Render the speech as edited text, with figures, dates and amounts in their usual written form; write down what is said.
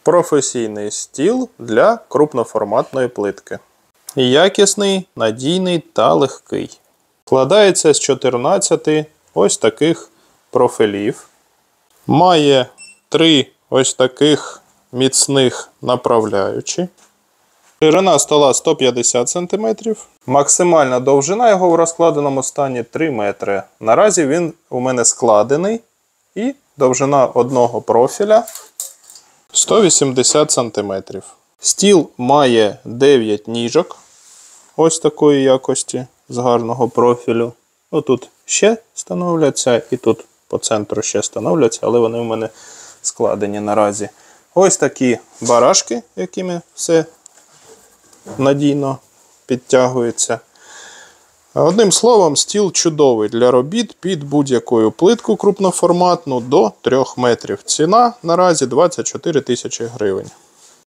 Професійний стіл для крупноформатної плитки. Якісний, надійний та легкий. Складається з 14 ось таких профілів. Має 3 ось таких міцних направляючі. Ширина стола 150 см. Максимальна довжина його в розкладеному стані 3 метри. Наразі він у мене складений. І довжина одного профіля 180 см. Стіл має 9 ніжок. Ось такої якості, з гарного профілю. Тут ще становляться і тут по центру ще становляться, але вони у мене складені наразі. Ось такі барашки, якими все надійно підтягується. Одним словом, стіл чудовий для робіт під будь-якою плитку крупноформатну до 3 метрів. Ціна наразі 24 тисячі гривень.